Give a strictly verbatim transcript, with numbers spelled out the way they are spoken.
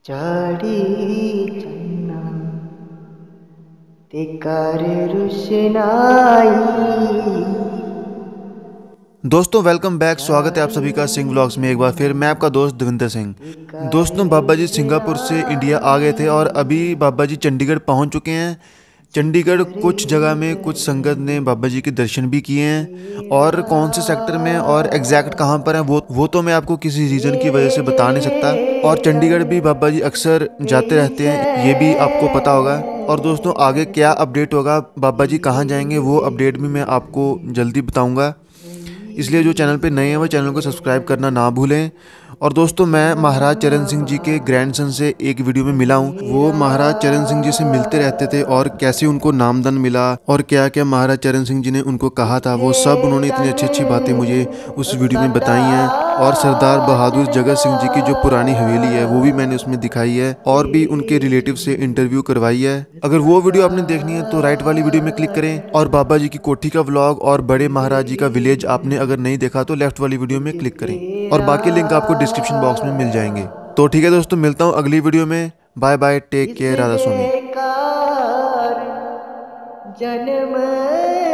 चाड़ी चन्ना ते कर रुशनाई। दोस्तों वेलकम बैक। स्वागत है आप सभी का सिंह व्लॉग्स में एक बार फिर। मैं आपका दोस्त देविंदर सिंह। दोस्तों बाबा जी सिंगापुर से इंडिया आ गए थे और अभी बाबा जी चंडीगढ़ पहुंच चुके हैं। चंडीगढ़ कुछ जगह में कुछ संगत ने बाबा जी के दर्शन भी किए हैं और कौन से सेक्टर में और एग्जैक्ट कहां पर है वो वो तो मैं आपको किसी रीज़न की वजह से बता नहीं सकता। और चंडीगढ़ भी बाबा जी अक्सर जाते रहते हैं, ये भी आपको पता होगा। और दोस्तों आगे क्या अपडेट होगा, बाबा जी कहाँ जाएंगे, वो अपडेट भी मैं आपको जल्दी बताऊंगा। इसलिए जो चैनल पे नए हैं वो चैनल को सब्सक्राइब करना ना भूलें। और दोस्तों मैं महाराज चरण सिंह जी के ग्रैंडसन से एक वीडियो में मिला हूँ। वो महाराज चरण सिंह जी से मिलते रहते थे और कैसे उनको नामधन मिला और क्या क्या महाराज चरण सिंह जी ने उनको कहा था, वो सब उन्होंने इतनी अच्छी अच्छी बातें मुझे उस वीडियो में बताई हैं। और सरदार बहादुर जगत सिंह जी की जो पुरानी हवेली है वो भी मैंने उसमें दिखाई है और भी उनके रिलेटिव से इंटरव्यू करवाई है। अगर वो वीडियो आपने देखनी है तो राइट वाली वीडियो में क्लिक करें। और बाबा जी की कोठी का व्लॉग और बड़े महाराज जी का विलेज आपने अगर नहीं देखा तो लेफ्ट वाली वीडियो में क्लिक करें और बाकी लिंक आपको डिस्क्रिप्शन बॉक्स में मिल जाएंगे। तो ठीक है दोस्तों, मिलता हूँ अगली वीडियो में। Bye bye, take care, Radha Swami. जन्म